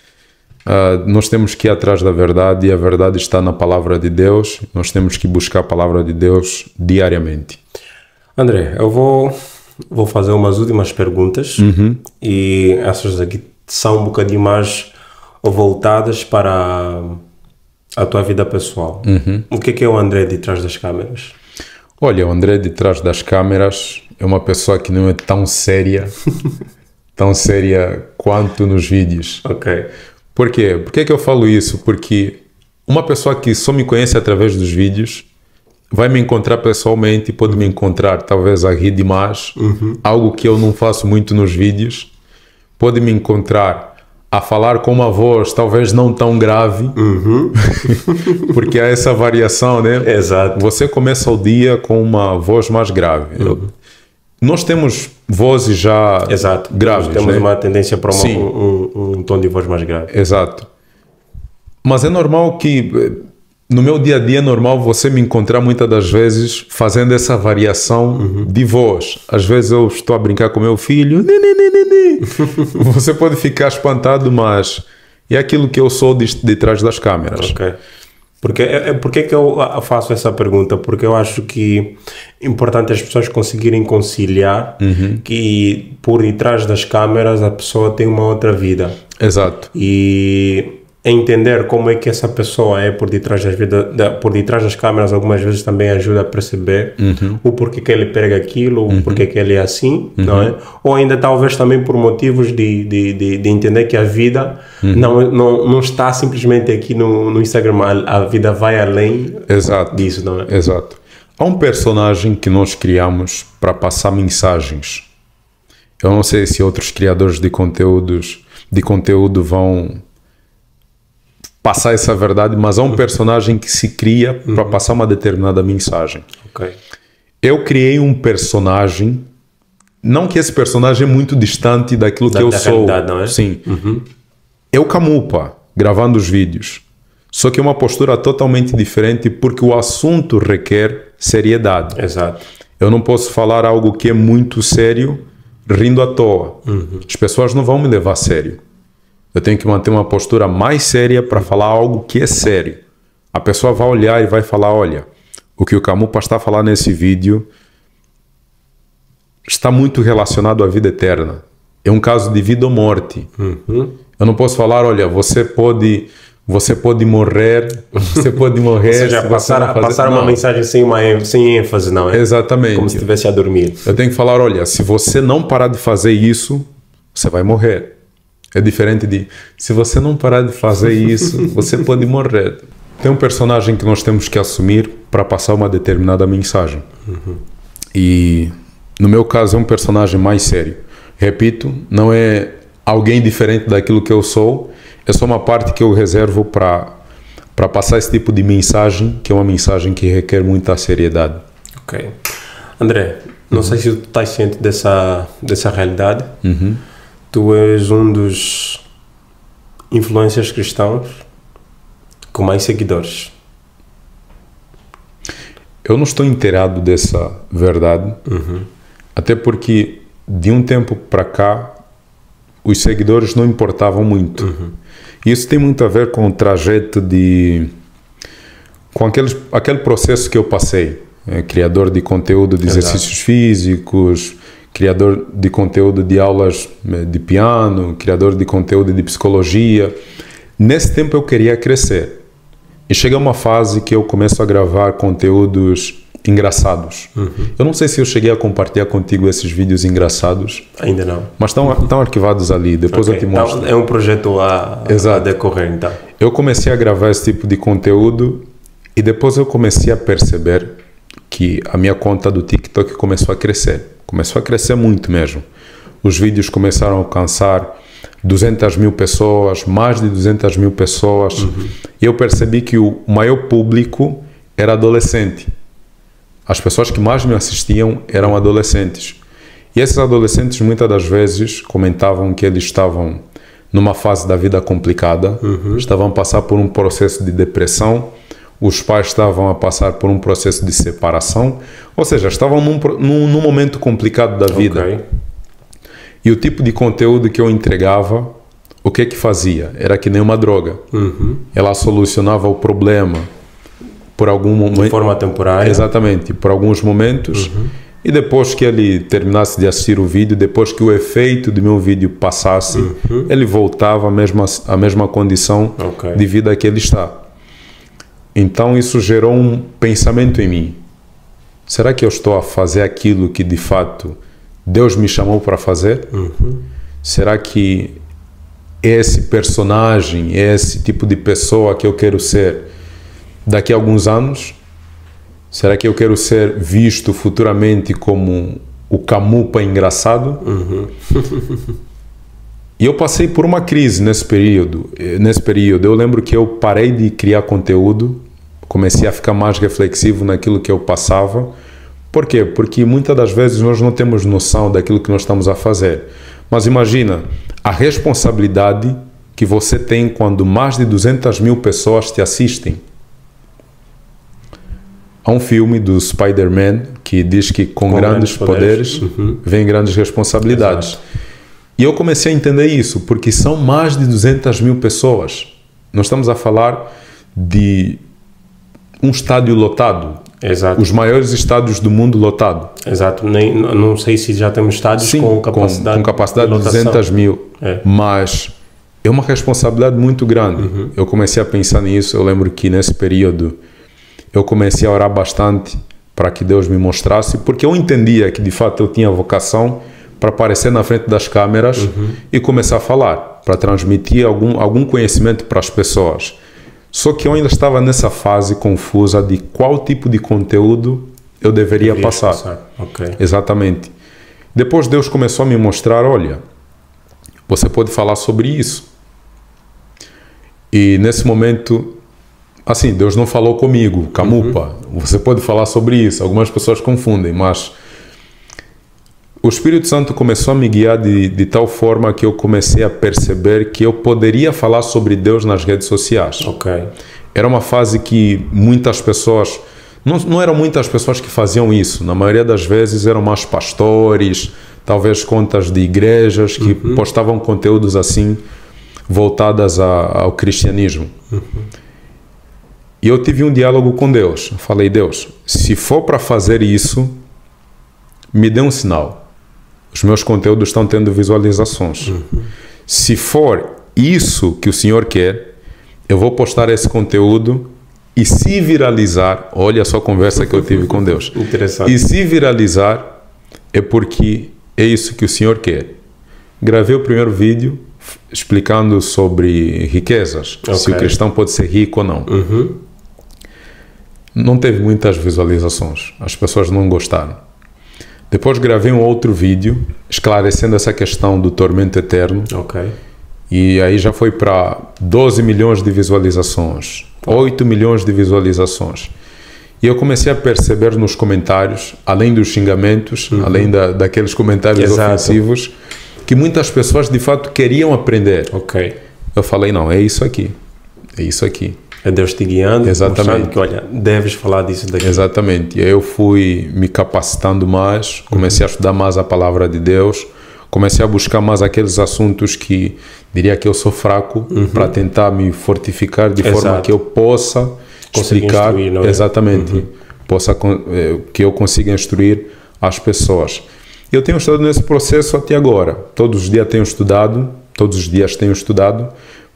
B: Nós temos que ir atrás da verdade, e a verdade está na palavra de Deus. Nós temos que buscar a palavra de Deus diariamente.
A: André, eu vou fazer umas últimas perguntas, e essas aqui são um bocadinho mais voltadas para a tua vida pessoal. O que é o André de trás das câmeras?
B: Olha, o André de trás das câmeras é uma pessoa que não é tão séria, tão séria quanto nos vídeos.
A: Ok.
B: Por quê? Por que eu falo isso? Porque uma pessoa que só me conhece através dos vídeos vai me encontrar pessoalmente e pode me encontrar talvez a rir demais, algo que eu não faço muito nos vídeos. Pode me encontrar a falar com uma voz talvez não tão grave, porque há essa variação, né?
A: Exato.
B: Você começa o dia com uma voz mais grave. Nós temos vozes já graves.
A: Temos uma tendência para um tom de voz mais grave.
B: Exato. Mas é normal que... No meu dia a dia é normal você me encontrar muitas das vezes fazendo essa variação de voz. Às vezes eu estou a brincar com meu filho. Você pode ficar espantado, mas é aquilo que eu sou de trás das câmeras.
A: Ok. Porque que eu faço essa pergunta? Porque eu acho que é importante as pessoas conseguirem conciliar que por detrás das câmeras a pessoa tem uma outra vida.
B: Exato.
A: E entender como é que essa pessoa é por detrás por detrás das câmeras algumas vezes também ajuda a perceber o porquê que ele prega aquilo, o porquê que ele é assim, não é? Ou ainda talvez também por motivos de entender que a vida não está simplesmente aqui no Instagram, a vida vai além disso, não é?
B: Exato. Há um personagem que nós criamos para passar mensagens. Eu não sei se outros criadores de conteúdo vão passar essa verdade, mas há um personagem que se cria para passar uma determinada mensagem.
A: Okay.
B: Eu criei um personagem, não que esse personagem é muito distante daquilo que eu sou.
A: Não é?
B: Sim. Eu Camupa, gravando os vídeos. Só que é uma postura totalmente diferente porque o assunto requer seriedade.
A: Exato.
B: Eu não posso falar algo que é muito sério rindo à toa. As pessoas não vão me levar a sério. Eu tenho que manter uma postura mais séria para falar algo que é sério. A pessoa vai olhar e vai falar, olha, o que o Camupa está falando nesse vídeo está muito relacionado à vida eterna. É um caso de vida ou morte. Eu não posso falar, olha, você pode morrer,
A: Ou seja, passar uma mensagem sem ênfase, não é?
B: Exatamente.
A: Como se estivesse a dormir.
B: Eu tenho que falar, olha, se você não parar de fazer isso, você vai morrer. É diferente de, se você não parar de fazer isso, você pode morrer. Tem um personagem que nós temos que assumir para passar uma determinada mensagem. E, no meu caso, é um personagem mais sério. Repito, não é alguém diferente daquilo que eu sou, é só uma parte que eu reservo para passar esse tipo de mensagem, que é uma mensagem que requer muita seriedade.
A: Ok. André, não sei se tu estás ciente dessa realidade. Tu és um dos influencers cristãos com mais seguidores.
B: Eu não estou inteirado dessa verdade, até porque de um tempo para cá os seguidores não importavam muito. Isso tem muito a ver com o trajeto com aquele processo que eu passei. Criador de conteúdo de exercícios físicos, criador de conteúdo de aulas de piano, criador de conteúdo de psicologia. Nesse tempo eu queria crescer. E chega uma fase que eu começo a gravar conteúdos engraçados. Eu não sei se eu cheguei a compartilhar contigo esses vídeos engraçados.
A: Ainda não.
B: Mas estão arquivados ali, depois eu te mostro.
A: Então, é um projeto a decorrer, então.
B: Eu comecei a gravar esse tipo de conteúdo e depois eu comecei a perceber que a minha conta do TikTok começou a crescer. Começou a crescer muito mesmo. Os vídeos começaram a alcançar 200 mil pessoas, mais de 200 mil pessoas. E eu percebi que o maior público era adolescente. As pessoas que mais me assistiam eram adolescentes. E esses adolescentes muitas das vezes comentavam que eles estavam numa fase da vida complicada, estavam a passar por um processo de depressão, os pais estavam a passar por um processo de separação, ou seja, estavam num momento complicado da vida. E o tipo de conteúdo que eu entregava, o que fazia? Era que nem uma droga. Ela solucionava o problema por algum momento.
A: De forma temporária.
B: Exatamente, por alguns momentos. E depois que ele terminasse de assistir o vídeo, depois que o efeito do meu vídeo passasse, ele voltava à mesma condição de vida que ele está. Então isso gerou um pensamento em mim. Será que eu estou a fazer aquilo que de fato Deus me chamou para fazer? Será que esse personagem, esse tipo de pessoa que eu quero ser daqui a alguns anos? Será que eu quero ser visto futuramente como o Camupa engraçado? E eu passei por uma crise nesse período. Eu lembro que eu parei de criar conteúdo, comecei a ficar mais reflexivo naquilo que eu passava. Por quê? Porque muitas das vezes nós não temos noção daquilo que nós estamos a fazer. Mas imagina a responsabilidade que você tem quando mais de 200 mil pessoas te assistem. Há um filme do Spider-Man que diz que com grandes poderes vem grandes responsabilidades.
A: Exato.
B: E eu comecei a entender isso, porque são mais de 200 mil pessoas. Nós estamos a falar de um estádio lotado.
A: Exato.
B: Os maiores estádios do mundo lotado.
A: Exato. Não sei se já temos estádios com capacidade
B: de 200 mil. Mas é uma responsabilidade muito grande. Eu comecei a pensar nisso. Eu lembro que nesse período eu comecei a orar bastante para que Deus me mostrasse, porque eu entendia que de fato eu tinha vocação para aparecer na frente das câmeras e começar a falar, para transmitir algum conhecimento para as pessoas. Só que eu ainda estava nessa fase confusa de qual tipo de conteúdo eu deveria passar. Exatamente. Depois Deus começou a me mostrar, olha, você pode falar sobre isso. E nesse momento, assim, Deus não falou comigo, Camupa, você pode falar sobre isso. Algumas pessoas confundem, mas o Espírito Santo começou a me guiar de tal forma que eu comecei a perceber que eu poderia falar sobre Deus nas redes sociais. Era uma fase que muitas pessoas, não eram muitas pessoas que faziam isso. Na maioria das vezes eram mais pastores, talvez contas de igrejas que postavam conteúdos assim, voltadas ao cristianismo. E eu tive um diálogo com Deus. Eu falei, Deus, se for para fazer isso, me dê um sinal. Os meus conteúdos estão tendo visualizações. Se for isso que o Senhor quer, eu vou postar esse conteúdo e se viralizar, olha só a conversa que eu tive com Deus.
A: Interessante.
B: E se viralizar é porque é isso que o Senhor quer. Gravei o primeiro vídeo explicando sobre riquezas, se o cristão pode ser rico ou não. Não teve muitas visualizações, as pessoas não gostaram. Depois gravei um outro vídeo esclarecendo essa questão do tormento eterno. E aí já foi para 12 milhões de visualizações, 8 milhões de visualizações. E eu comecei a perceber nos comentários, além dos xingamentos, além daqueles comentários ofensivos, que muitas pessoas de fato queriam aprender. Eu falei, não, é isso aqui. É isso aqui.
A: É Deus te guiando,
B: mostrando
A: que, olha, deves falar disso daqui.
B: Exatamente. E aí eu fui me capacitando mais, comecei a estudar mais a palavra de Deus, comecei a buscar mais aqueles assuntos que diria que eu sou fraco, para tentar me fortificar de forma que eu possa explicar. Exatamente. Que eu consiga instruir as pessoas. Eu tenho estudado nesse processo até agora. Todos os dias tenho estudado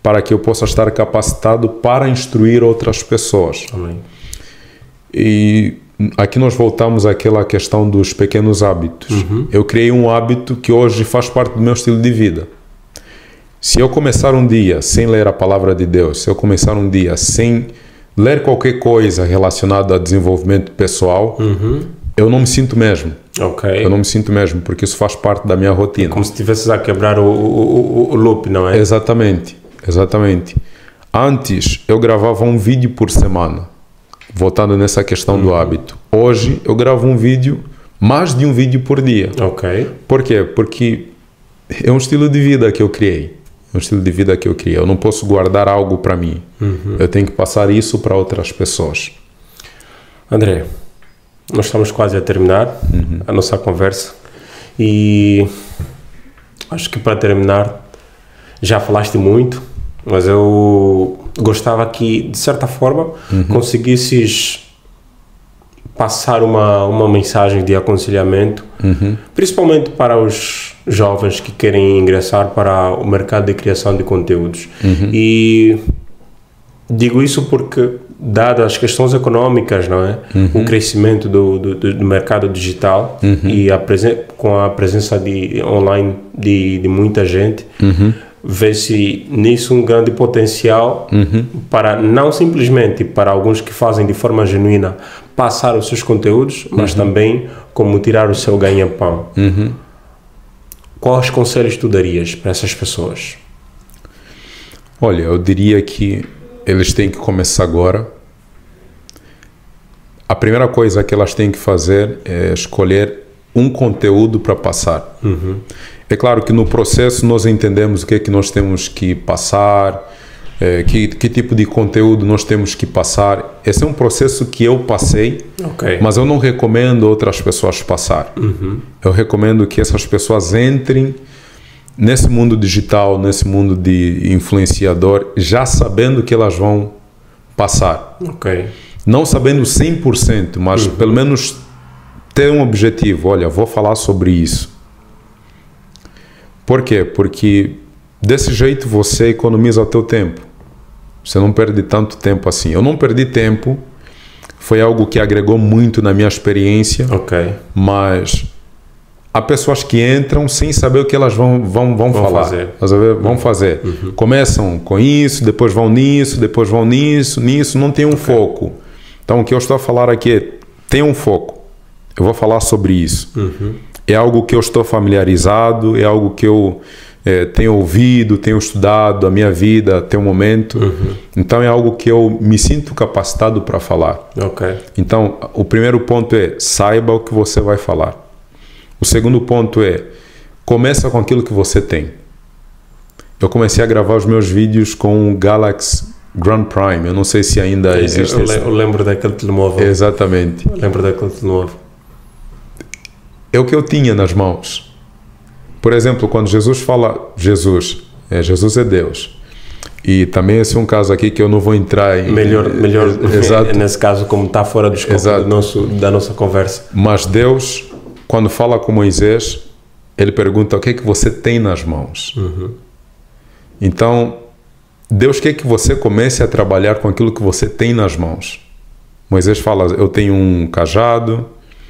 B: para que eu possa estar capacitado para instruir outras pessoas.
A: Amém.
B: E aqui nós voltamos àquela questão dos pequenos hábitos. Eu criei um hábito que hoje faz parte do meu estilo de vida. Se eu começar um dia sem ler a palavra de Deus, se eu começar um dia sem ler qualquer coisa relacionada a desenvolvimento pessoal, eu não me sinto mesmo.
A: Ok.
B: Eu não me sinto mesmo, porque isso faz parte da minha rotina.
A: Como se estivesse a quebrar o loop, não é?
B: Exatamente, exatamente. Antes, eu gravava um vídeo por semana, voltando nessa questão do hábito. Hoje, eu gravo um vídeo, mais de um vídeo por dia.
A: Ok.
B: Por quê? Porque é um estilo de vida que eu criei. É um estilo de vida que eu criei. Eu não posso guardar algo para mim. Eu tenho que passar isso para outras pessoas.
A: André, nós estamos quase a terminar a nossa conversa e acho que para terminar já falaste muito, mas eu gostava que de certa forma conseguisses passar uma mensagem de aconselhamento, principalmente para os jovens que querem ingressar para o mercado de criação de conteúdos. E digo isso porque, dadas as questões econômicas, não é? O crescimento do mercado digital e com a presença online de muita gente, vê-se nisso um grande potencial para não simplesmente para alguns que fazem de forma genuína passar os seus conteúdos, mas também como tirar o seu ganha-pão. Quais conselhos tu darias para essas pessoas?
B: Olha, eu diria que eles têm que começar agora. A primeira coisa que elas têm que fazer é escolher um conteúdo para passar. É claro que no processo nós entendemos o que é que nós temos que passar, que tipo de conteúdo nós temos que passar. Esse é um processo que eu passei, mas eu não recomendo outras pessoas passar. Eu recomendo que essas pessoas entrem nesse mundo digital, nesse mundo de influenciador, já sabendo que elas vão passar. Não sabendo 100%, mas pelo menos ter um objetivo. Olha, vou falar sobre isso. Por quê? Porque desse jeito você economiza o teu tempo. Você não perde tanto tempo assim. Eu não perdi tempo. Foi algo que agregou muito na minha experiência. Mas há pessoas que entram sem saber o que elas vão falar. Vão fazer. Começam com isso, depois vão nisso, depois vão nisso, não tem um foco. Então o que eu estou a falar aqui é, tem um foco. Eu vou falar sobre isso. É algo que eu estou familiarizado, é algo que eu tenho ouvido, tenho estudado a minha vida até o momento. Então é algo que eu me sinto capacitado para falar. Então o primeiro ponto é, saiba o que você vai falar. O segundo ponto é, começa com aquilo que você tem. Eu comecei a gravar os meus vídeos com o Galaxy Grand Prime. Eu não sei se ainda existe.
A: Eu lembro daquele telemóvel.
B: Exatamente.
A: Eu lembro daquele telemóvel.
B: É o que eu tinha nas mãos. Por exemplo, quando Jesus fala... Jesus é Deus. E também esse é um caso aqui que eu não vou entrar em...
A: Melhor nesse caso, como está fora do escopo da nossa conversa.
B: Mas Deus, quando fala com Moisés, ele pergunta o que é que você tem nas mãos. Então, Deus quer que você comece a trabalhar com aquilo que você tem nas mãos. Moisés fala, eu tenho um cajado,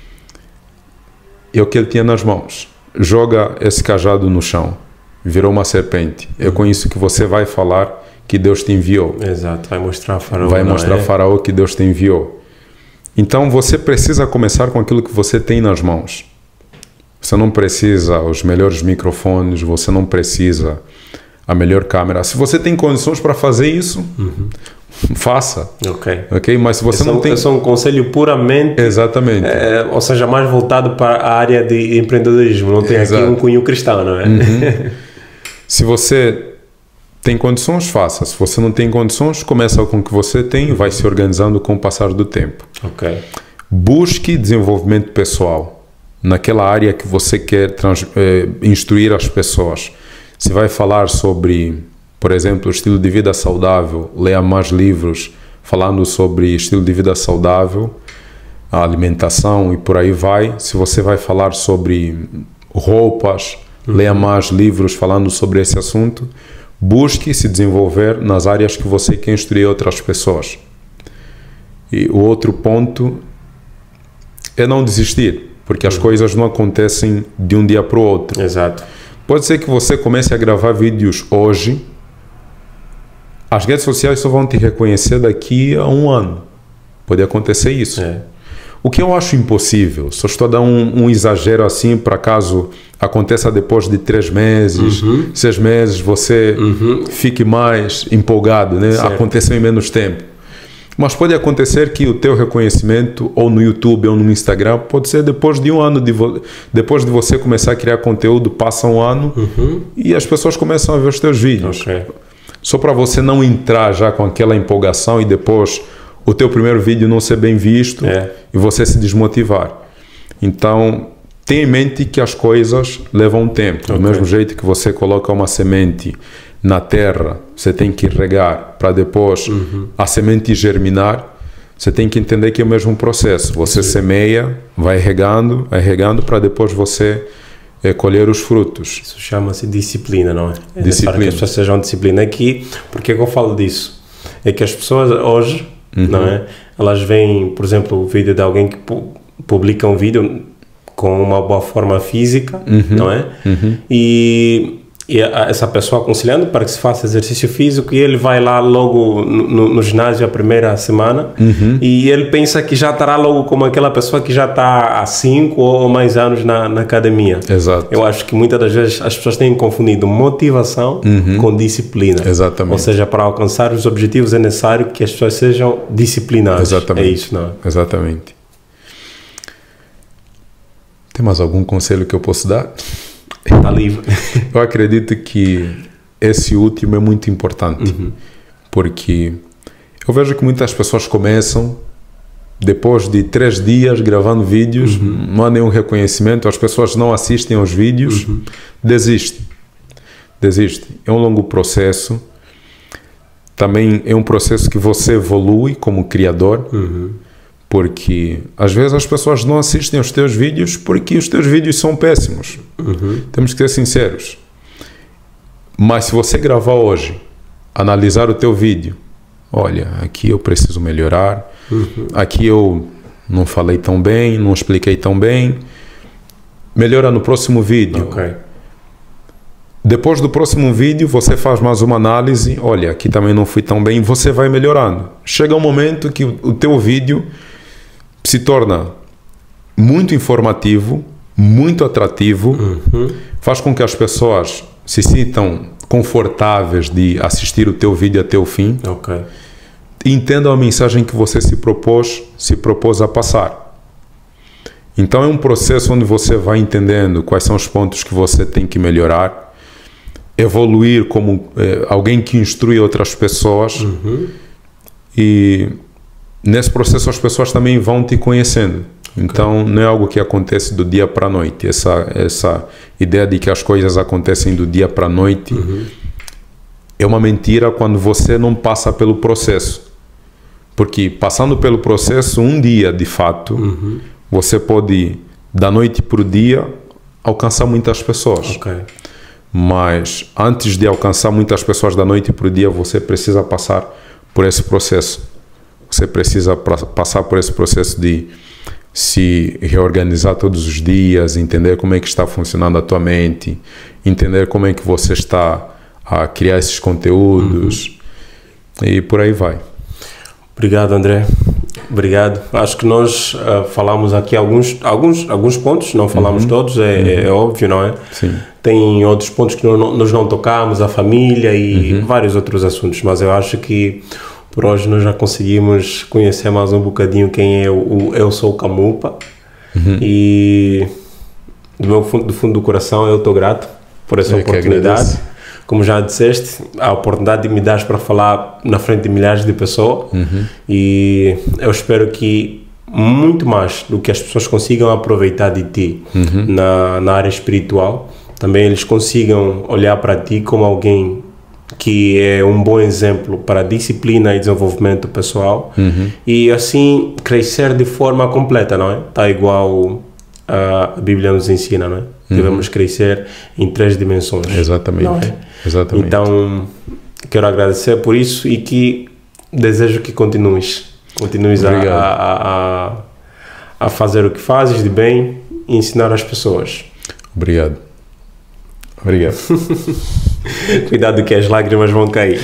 B: é o que ele tinha nas mãos. Joga esse cajado no chão, virou uma serpente. É com isso que você vai falar que Deus te enviou.
A: Exato, vai mostrar a Faraó.
B: Vai mostrar a Faraó que Deus te enviou. Então você precisa começar com aquilo que você tem nas mãos. Você não precisa os melhores microfones, você não precisa a melhor câmera. Se você tem condições para fazer isso, faça. Mas se você não tem...
A: Esse é um conselho puramente...
B: Exatamente.
A: Ou seja, mais voltado para a área de empreendedorismo. Não tem aqui um cunho cristão, não é?
B: Se você tem condições, faça. Se você não tem condições, começa com o que você tem e vai se organizando com o passar do tempo. Busque desenvolvimento pessoal naquela área que você quer instruir as pessoas. Se vai falar sobre, por exemplo, estilo de vida saudável, leia mais livros falando sobre estilo de vida saudável, a alimentação e por aí vai. Se você vai falar sobre roupas, leia mais livros falando sobre esse assunto, Busque se desenvolver nas áreas que você quer instruir outras pessoas. E o outro ponto é não desistir, porque as coisas não acontecem de um dia para o outro.
A: Exato.
B: Pode ser que você comece a gravar vídeos hoje, as redes sociais só vão te reconhecer daqui a 1 ano. Pode acontecer isso. O que eu acho impossível, só estou a dar um exagero assim, para caso aconteça depois de 3 meses, 6 meses, você fique mais empolgado, né? Aconteceu em menos tempo. Mas pode acontecer que o teu reconhecimento, ou no YouTube ou no Instagram, pode ser depois de 1 ano, depois de você começar a criar conteúdo, passa 1 ano e as pessoas começam a ver os teus vídeos. Só para você não entrar já com aquela empolgação e depois o teu primeiro vídeo não ser bem visto e você se desmotivar. Então, tenha em mente que as coisas levam tempo. Do mesmo jeito que você coloca uma semente na terra, você tem que regar para depois a semente germinar. Você tem que entender que é o mesmo processo. Você semeia, vai regando para depois você colher os frutos.
A: Isso chama-se disciplina, não é?
B: É disciplina.
A: Que as pessoas sejam disciplina. Aqui, por que eu falo disso? É que as pessoas hoje, não é? Elas veem, por exemplo, o vídeo de alguém que publica um vídeo com uma boa forma física, não é? E essa pessoa aconselhando para que se faça exercício físico, e ele vai lá logo no ginásio a primeira semana e ele pensa que já estará logo como aquela pessoa que já está há 5 ou mais anos na academia.
B: Exato.
A: Eu acho que muitas das vezes as pessoas têm confundido motivação com disciplina.
B: Exatamente.
A: Ou seja, para alcançar os objetivos é necessário que as pessoas sejam disciplinadas.
B: Exatamente.
A: É isso, não é?
B: Exatamente. Tem mais algum conselho que eu posso dar?
A: Está livre.
B: Eu acredito que esse último é muito importante, porque eu vejo que muitas pessoas começam, depois de 3 dias gravando vídeos, não há nenhum reconhecimento, as pessoas não assistem aos vídeos, desistem. É um longo processo, também é um processo que você evolui como criador, porque às vezes as pessoas não assistem aos teus vídeos porque os teus vídeos são péssimos. Temos que ser sinceros. Mas se você gravar hoje, analisar o teu vídeo, olha, aqui eu preciso melhorar, aqui eu não falei tão bem, não expliquei tão bem, melhora no próximo vídeo. Depois do próximo vídeo, você faz mais uma análise, olha, aqui também não fui tão bem, você vai melhorando. Chega um momento que o teu vídeo se torna muito informativo, muito atrativo, faz com que as pessoas se sintam confortáveis de assistir o teu vídeo até o fim e entendam a mensagem que você se propôs a passar. Então é um processo onde você vai entendendo quais são os pontos que você tem que melhorar, evoluir como alguém que instrui outras pessoas e nesse processo as pessoas também vão te conhecendo. Então não é algo que acontece do dia para a noite. Essa ideia de que as coisas acontecem do dia para a noite é uma mentira quando você não passa pelo processo. Porque passando pelo processo, um dia de fato, você pode da noite para o dia alcançar muitas pessoas. Mas antes de alcançar muitas pessoas da noite para o dia, você precisa passar por esse processo. Você precisa passar por esse processo de se reorganizar todos os dias, entender como é que está funcionando a tua mente, entender como é que você está a criar esses conteúdos e por aí vai.
A: Obrigado, André. Obrigado. Acho que nós falamos aqui alguns pontos, não falamos todos, é óbvio, não é?
B: Sim.
A: Tem outros pontos que nós não tocamos, a família e vários outros assuntos, mas eu acho que por hoje nós já conseguimos conhecer mais um bocadinho quem é Eu Sou o Camupa. E do fundo do coração eu estou grato por essa oportunidade. Como já disseste, a oportunidade de me dar para falar na frente de milhares de pessoas. E eu espero que muito mais do que as pessoas consigam aproveitar de ti na área espiritual, também eles consigam olhar para ti como alguém que é um bom exemplo para disciplina e desenvolvimento pessoal e assim crescer de forma completa, não é? Tá igual a Bíblia nos ensina, não é? Devemos crescer em 3 dimensões.
B: Exatamente.
A: Não é?
B: Exatamente.
A: Então, quero agradecer por isso e que desejo que continues a fazer o que fazes de bem e ensinar as pessoas.
B: Obrigado. Obrigado.
A: Cuidado que as lágrimas vão cair.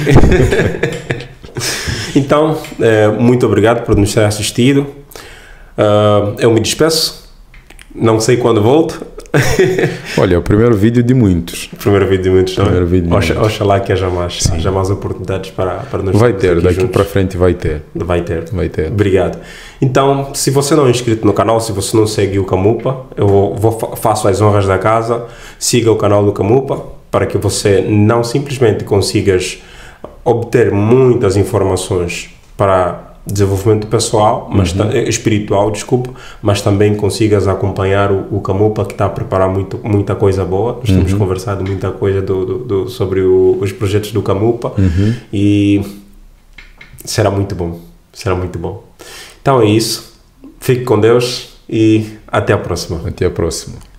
A: Então, muito obrigado por nos ter assistido. Eu me despeço. Não sei quando volto.
B: Olha, é o primeiro vídeo de muitos.
A: Primeiro vídeo de muitos, não é? Oxalá que haja mais oportunidades para nos
B: vai ter, daqui para frente vai ter.
A: Vai ter. Obrigado. Então, se você não é inscrito no canal, se você não segue o Camupa, eu faço as honras da casa, siga o canal do Camupa, para que você não simplesmente consigas obter muitas informações para desenvolvimento pessoal, mas espiritual, desculpa, mas também consigas acompanhar o Camupa, que está a preparar muita coisa boa. Nós temos conversado muita coisa sobre os projetos do Camupa e será muito bom. Então é isso. Fique com Deus e até a próxima.
B: Até a próxima.